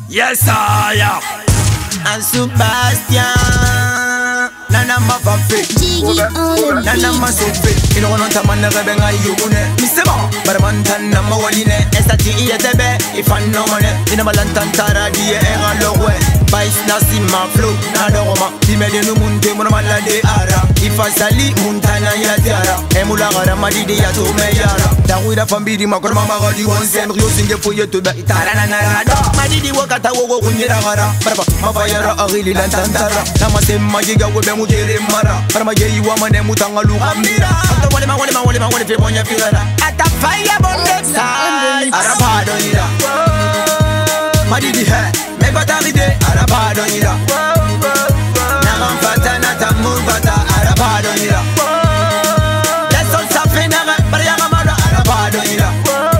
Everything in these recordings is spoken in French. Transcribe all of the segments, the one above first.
Yes, I am. And Sebastian, Nana Mafafe, Nana Masofe, in one of the man of the Yune, Mr. Barmantan, Mawaline, Estati Yetebe, if I know money, in a Malantantara, the air low, Vice Nasima Flow, Nadoma, the Medinumunte, Monamala de Ara, if I sali Muntana Yatiara, Emula Ramadi de Yato Mayara, Tawida Famidi Makrama, the one send using the Puyo to the Tarana, Madidi Wakata Wunira, Mafayara, Arili Lantantara, Namase Magiga with the Mujere Mara, Paramaji woman and Mutangalu Amira, what am I if you want your figure? At the fire on the side, Arabadonira, Madidi hair, Mebataride, Arabadonira, Naman Fatanata Mubata, Arabadonira, that's all Safina, Mariamara, Arabadonira.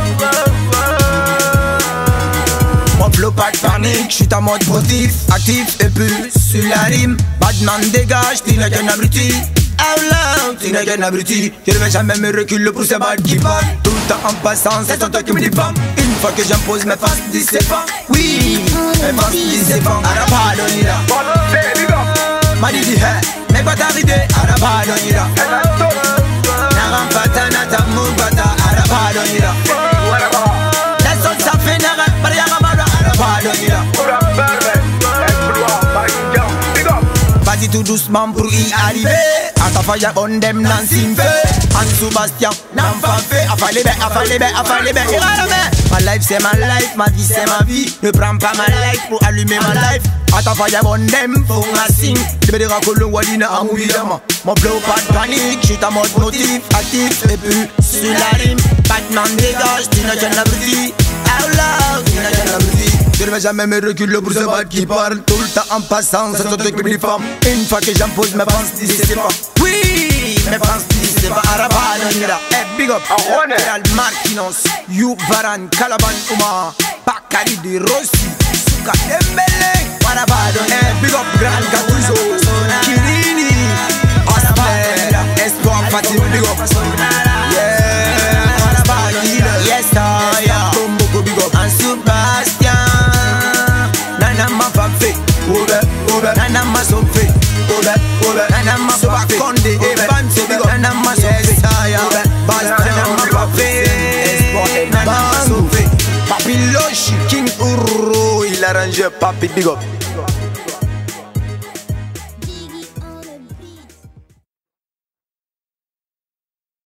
Flow pas de panique, j'suis en mode motif, actif et plus sur la rime. Badman dégage, t'es qu'un abruti. Out loud, t'es qu'un abruti. Je ne vais jamais me reculer pour ces balles qui parlent. Tout le temps en passant, c'est ton toi qui me diffame. Une fois que j'impose mes faces, dis c'est pas. Oui, mes faces, dis c'est pas. Arabadonira, Madidi hair, mes bataride, Arabadonira. Naran patana ta mubata, Arabadonira. That's all ça fait nara, Mariamara. Vas-y tout doucement pour y arriver. Atafaya bondem nan simfe. En Sebastian nan fanfe. Affalé ben. Ma life c'est ma life, ma vie c'est ma vie. Ne prends pas ma life pour allumer ma life. Atafaya bondem pour ma signe. Je vais dire à Colon Walina à Mouillama. Mon flow pas de panique, j'suis en mode motif, actif et puis sur la rime. Batman dégage, tu n'as qu'un abruti. Out loud, tu n'as qu'un abruti. Je ne vais jamais me reculer pour ce bad qui parle. Tout le temps en passant, c'est ton truc qui me diffame. Une fois que j'impose mes pensées, dis c'est pas. Oui, mes pensées, dis c'est pas. Arabadonira, big up. Real Marquinhos, You Varan, Calaban, Uma, Bakari de Rossi, Suka Dembele. Arabadonira, big up Grand Gattuso, Kirini, Asper, Espoir Fatim, big up. Yeah, Arabadonira, yes, I am. Tomboko, big up. And Sebastian. Nana Masofe, Nana Masofe, Konde, Nana Masofe, Nana Masofe, Papi Loshi, King Uro, il arrange Papi Big Up.